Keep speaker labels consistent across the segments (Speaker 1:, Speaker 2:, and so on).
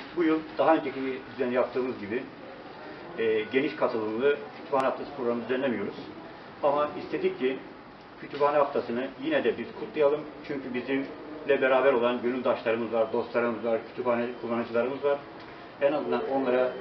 Speaker 1: Bu yıl daha önceki düzen yaptığımız gibi geniş katılımlı kütüphane haftası programı düzenlemiyoruz. Ama istedik ki kütüphane haftasını yine de biz kutlayalım. Çünkü bizimle beraber olan gönüldaşlarımız var, dostlarımız var, kütüphane kullanıcılarımız var. En azından onlara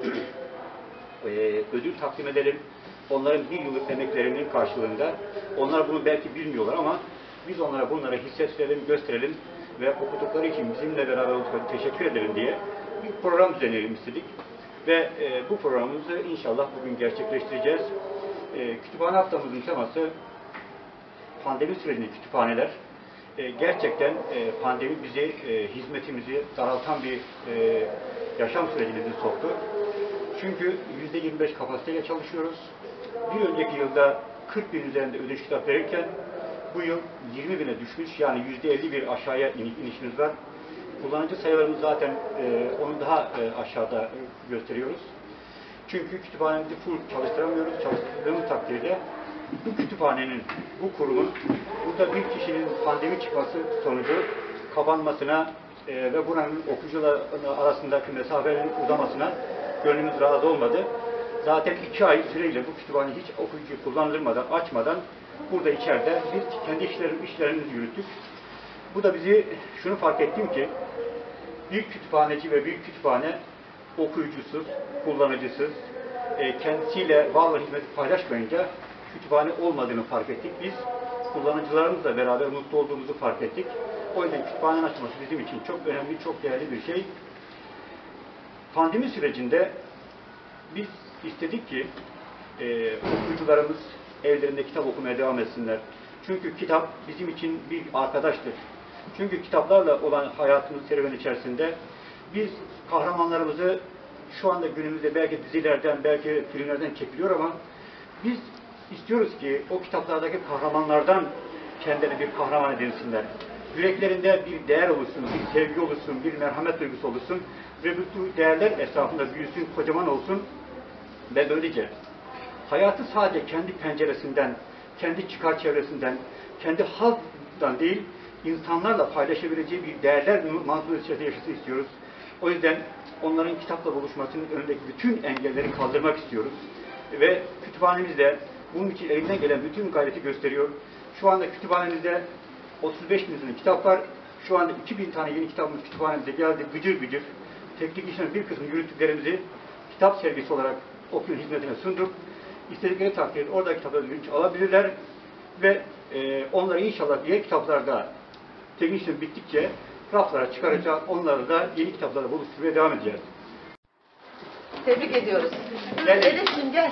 Speaker 1: ödül takdim edelim. Onların bir yıllık emeklerinin karşılığında, onlar bunu belki bilmiyorlar ama biz onlara bunları hissettirelim, gösterelim ve okudukları için bizimle beraber olduklarına teşekkür edelim diye bir program düzenleyelim istedik. Ve bu programımızı inşallah bugün gerçekleştireceğiz. Kütüphane haftamızın teması pandemi sürecinde kütüphaneler. Gerçekten pandemi bizi, hizmetimizi daraltan bir yaşam sürecine bizi soktu. Çünkü %25 kapasiteyle çalışıyoruz. Bir önceki yılda 40 bin üzerinde ödünç kitap verirken bu yıl 20 bine düşmüş. Yani %50 bir aşağıya inişimiz var. Kullanıcı sayılarımız zaten onu daha aşağıda gösteriyoruz. Çünkü kütüphanemizi full çalıştıramıyoruz. Çalıştırdığımız takdirde bu kütüphanenin, bu kurumun burada bir kişinin pandemi çıkması sonucu kapanmasına ve buranın okuyucular arasındaki mesafelerin uzamasına gönlümüz razı olmadı. Zaten 2 ay süreyle bu kütüphane hiç okuyucu kullandırmadan, açmadan burada içeride biz kendi işlerimizi yürüttük. Bu da bizi şunu fark ettim ki büyük kütüphaneci ve büyük kütüphane okuyucusuz, kullanıcısız, kendisiyle varlık hizmeti paylaşmayınca kütüphane olmadığını fark ettik. Biz kullanıcılarımızla beraber mutlu olduğumuzu fark ettik. O yüzden kütüphanenin açılması bizim için çok önemli, çok değerli bir şey. Pandemi sürecinde biz istedik ki okuyucularımız evlerinde kitap okumaya devam etsinler. Çünkü kitap bizim için bir arkadaştır. Çünkü kitaplarla olan hayatımız serüven içerisinde biz kahramanlarımızı şu anda günümüzde belki dizilerden, belki filmlerden çekiliyor ama biz istiyoruz ki o kitaplardaki kahramanlardan kendilerine bir kahraman edinsinler. Yüreklerinde bir değer oluşsun, bir sevgi oluşsun, bir merhamet duygusu oluşsun ve bu değerler etrafında büyüsün, kocaman olsun ve böylece hayatı sadece kendi penceresinden, kendi çıkar çevresinden, kendi halktan değil, insanlarla paylaşabileceği bir değerler mantığı içerisinde yaşasın istiyoruz. O yüzden onların kitapla buluşmasının önündeki bütün engelleri kaldırmak istiyoruz. Ve kütüphanemizde bunun için elinden gelen bütün gayreti gösteriyor. Şu anda kütüphanemizde 35 bin üzerinde kitap var. Şu anda 2000 tane yeni kitabımız kütüphanemize geldi. Gıcır gıcır. Teknik işlerin bir kısmını yürüttüklerimizi kitap sergisi olarak okuyun hizmetine sunduk. İstedikleri takdirde orada kitapları ödünç alabilirler ve onları inşallah diğer kitaplarda teknik işlem bittikçe raflara çıkaracağız. Onları da yeni kitaplara buluşturmaya devam edeceğiz.
Speaker 2: Tebrik ediyoruz. Elif'cim gel.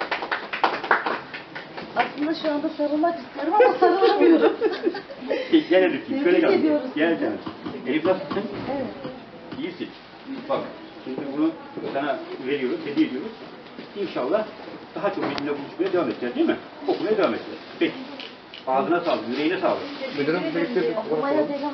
Speaker 2: Aslında şu anda sarılmak istiyorum ama sarılamıyorum.
Speaker 1: Gel Elif'ciğim, şöyle
Speaker 2: Tebrik
Speaker 1: gel.
Speaker 2: ediyoruz.
Speaker 1: Gel canım. Elif nasılsın?
Speaker 2: Evet.
Speaker 1: İyisin. Bak, şimdi bunu sana veriyoruz, hediye ediyoruz. İnşallah daha çok bizimle buluşmaya devam edeceğiz değil mi? Okumaya devam edeceğiz. Peki. Ağzına sağlık, yüreğine sağlık.
Speaker 2: Okumaya devam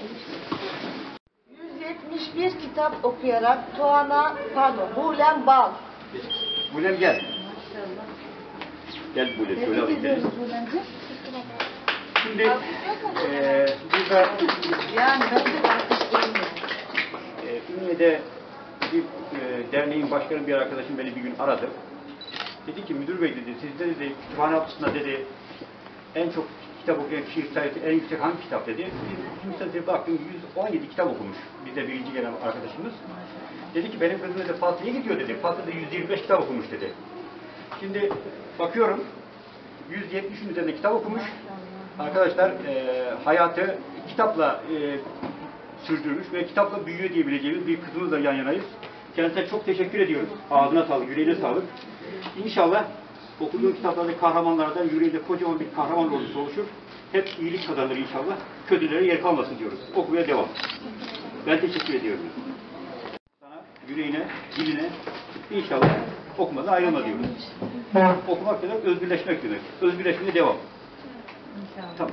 Speaker 2: 171 kitap okuyarak Bulem Bal.
Speaker 1: Bulem gel. Gel Bulem, şöyle alayım.
Speaker 2: Tebrik ediyoruz Bulem'ciğim.
Speaker 1: Şimdi burada
Speaker 2: Yani ben de alkışlayayım.
Speaker 1: Ünye'de bir derneğin başkanı bir arkadaşım beni bir gün aradı. Dedi ki müdür bey dedi, sizde dedi kütüphane haftasında dedi en çok kitap okuyan kişi sayısı en yüksek hangi kitap dedi. Biz kimse baktım 117 kitap okumuş. Bizde birinci gelen arkadaşımız. Dedi ki benim kızım dedi Fatih'e gidiyor dedi. Fatih de 125 kitap okumuş dedi. Şimdi bakıyorum 170'in üzerinde kitap okumuş. Arkadaşlar hayatı kitapla sürdürmüş ve kitapla büyüyor diyebileceğimiz bir kızımızla yan yanayız. Kendisine çok teşekkür ediyoruz. Ağzına sağlık, yüreğine sağlık. İnşallah okuduğum kitaplardaki kahramanlardan yüreğinde kocaman bir kahraman ordusu oluşur. Hep iyilik kazanır inşallah. Kötülere yer kalmasın diyoruz. Okumaya devam. Ben teşekkür ediyorum. Sana, yüreğine, diline inşallah okumadan ayrılma diyoruz. Okumak demek özgürleşmek demek. Özgürleşmeye devam. İnşallah. Tamam.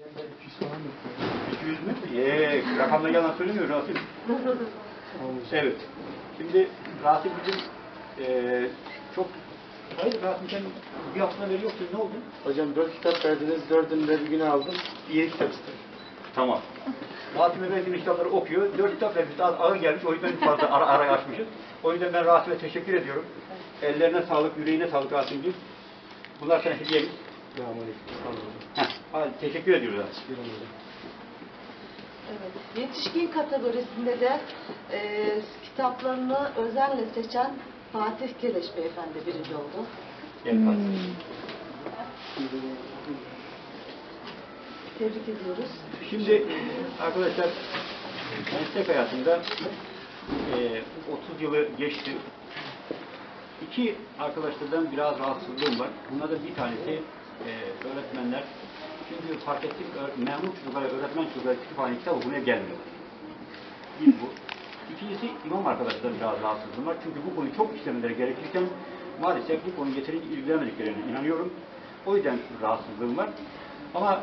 Speaker 1: 200 mü? Rakamla yalan söylemiyor Rasim. Evet. Şimdi Rasim bizim çok... Hayır Rasim sen bir hafta veri yoktu. Ne oldu?
Speaker 3: Hocam 4 kitap verdiniz, 4'ünü de bir güne aldım. 7 kitap istedim.
Speaker 1: Tamam. Rasim Efendi'nin kitapları okuyor. 4 kitap vermiş. Az ağır gelmiş. O yüzden fazla ara açmışız. O yüzden ben Rasim'e teşekkür ediyorum. Ellerine sağlık, yüreğine sağlık Rasim'ciğim. Bunlar sana hediyemiz. Teşekkür ediyoruz.
Speaker 2: Evet. Yetişkin kategorisinde de kitaplarını özenle seçen Fatih Keleş Beyefendi birinci oldu.
Speaker 1: Gel Fatih.
Speaker 2: Tebrik ediyoruz.
Speaker 1: Şimdi arkadaşlar meslek hayatında 30 yılı geçti. İki arkadaşlardan biraz rahatsızlığım var. Bunlardan bir tanesi öğretmenler. Çünkü fark ettik memur çocuklara, öğretmen çocuklara kütüphane kitap okumaya gelmiyorlar. Bir bu. İkincisi imam arkadaşlarım biraz rahatsızlığım var. Çünkü bu konuyu çok işlemeleri gerekirken maalesef bu konuyu yeterince ilgilenmediklerine inanıyorum. O yüzden rahatsızlığım var. Ama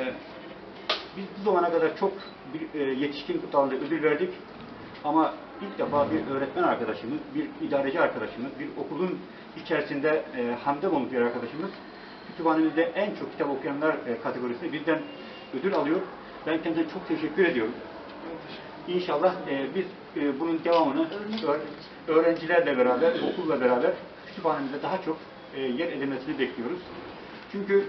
Speaker 1: biz bu zamana kadar çok yetişkin dalında ödül verdik. Ama ilk defa bir öğretmen arkadaşımız, bir idareci arkadaşımız, bir okulun içerisinde hamdem olmuş bir arkadaşımız kütüphanemizde en çok kitap okuyanlar kategorisinde bizden ödül alıyor. Ben kendisine çok teşekkür ediyorum. İnşallah biz bunun devamını öğrencilerle beraber, okulla beraber kütüphanemizde daha çok yer edilmesini bekliyoruz. Çünkü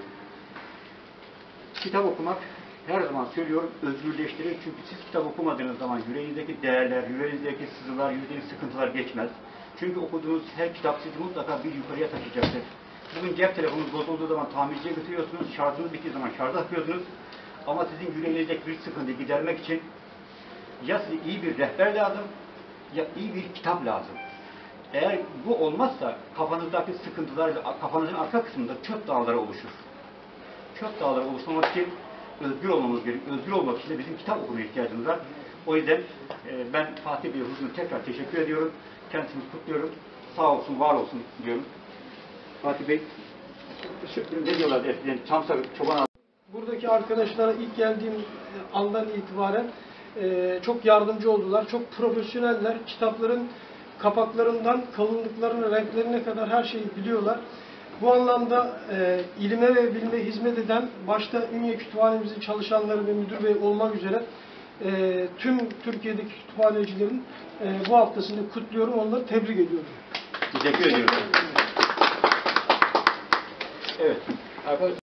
Speaker 1: kitap okumak her zaman söylüyorum özgürleştirir. Çünkü siz kitap okumadığınız zaman yüreğinizdeki değerler, yüreğinizdeki sızılar, yüreğinizdeki sıkıntılar geçmez. Çünkü okuduğunuz her kitap sizi mutlaka bir yukarıya taşıyacaktır. Bugün cep telefonunuz bozulduğu zaman tamirciye götürüyorsunuz, şarjınız bittiği zaman şarja takıyorsunuz. Ama sizin yüreğinizdeki bir sıkıntıyı gidermek için ya size iyi bir rehber lazım, ya iyi bir kitap lazım. Eğer bu olmazsa kafanızdaki sıkıntılar, kafanızın arka kısmında çöp dağları oluşur. Çöp dağları oluşturmak için özgür olmamız gerekiyor. Özgür olmak için de bizim kitap okumaya ihtiyacımız var. O yüzden ben Fatih Bey'e huzuruna tekrar teşekkür ediyorum. Kendisini kutluyorum. Sağ olsun, var olsun diyorum. Fatih Bey, ne diyorlar eskiden? Çamsak, çoban.
Speaker 3: Buradaki arkadaşlara ilk geldiğim andan itibaren çok yardımcı oldular. Çok profesyoneller. Kitapların kapaklarından kalınlıklarına, renklerine kadar her şeyi biliyorlar. Bu anlamda ilime ve bilime hizmet eden başta Ünye Kütüphanemizin çalışanları ve müdür bey olmak üzere tüm Türkiye'deki kütüphanecilerin bu haftasını kutluyorum. Onları tebrik ediyorum.
Speaker 1: Teşekkür ediyorum. Evet. Arkadaşlar.